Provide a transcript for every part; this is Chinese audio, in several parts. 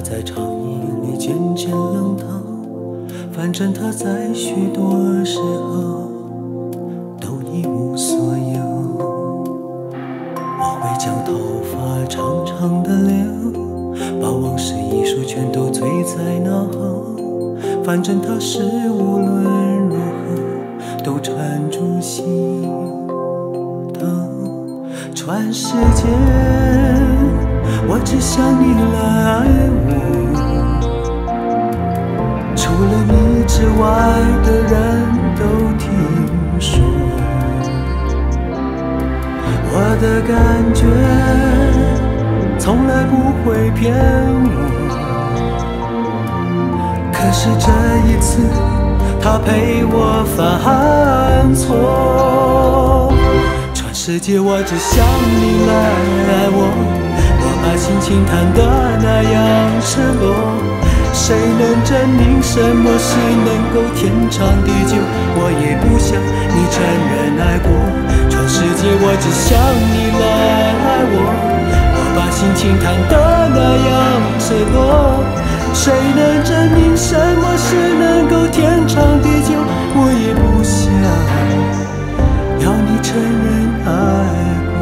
在长夜里渐渐冷透，反正他在许多时候都一无所有。我会将头发长长的留，把往事一束全都醉在脑后，反正他是无论如何都缠住心头。传世间我只想你来爱我，除了你之外的人都听说，我的感觉从来不会骗我，可是这一次他陪我犯错。全世界我只想你来爱我，我把心情弹得那样赤裸，谁能证明什么是能够天长地久？我也不想你承认爱过，全世界我只想你来爱我，我把心情弹得那样赤裸，谁能证明什么是能够天长地久？我也不想要你承认爱过。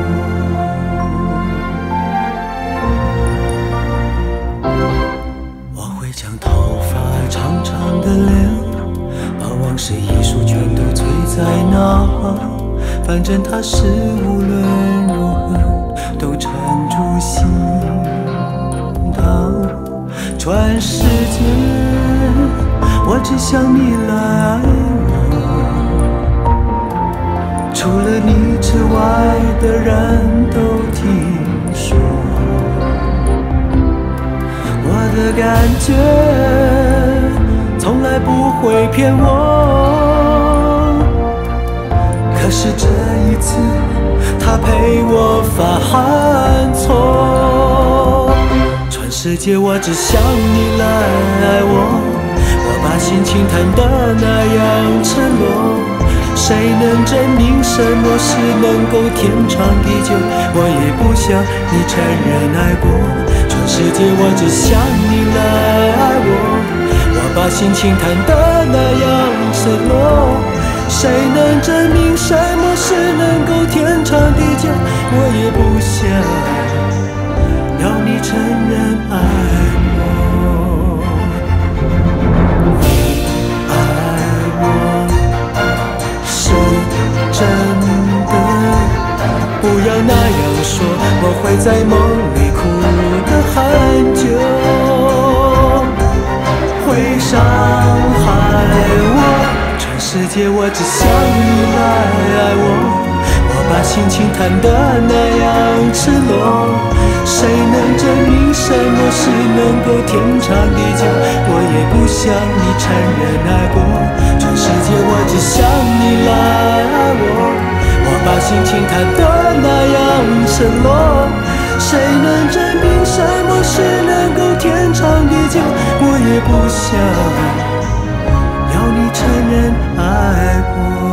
我会将头发长长的留，把往事一束全都醉在脑后，反正它是无论如何都缠住心头。全世界我只想你来爱我，除了你之外的人都听说，我的感觉从来不会骗我，可是这一次他陪我犯错。全世界我只想你来爱我，我把心情弹得那样赤裸，谁能证明什么是能够天长地久？我也不想你承认爱过，全世界我只想你来爱我，我把心情弹得那样赤裸，谁能证明什么是能够天长地久？我也不想要你承认爱我，爱我是真的，不要那样说，我会在梦里哭得很久，会伤害我。全世界我只想你来爱我，我把心情弹得那样赤裸，谁能证明什么是能够天长地久？我也不想你承认爱过，全世界我只想你来爱我，我把心情弹得那样赤裸，谁能证明什么是能够天长地久？我也不想要你承认爱过。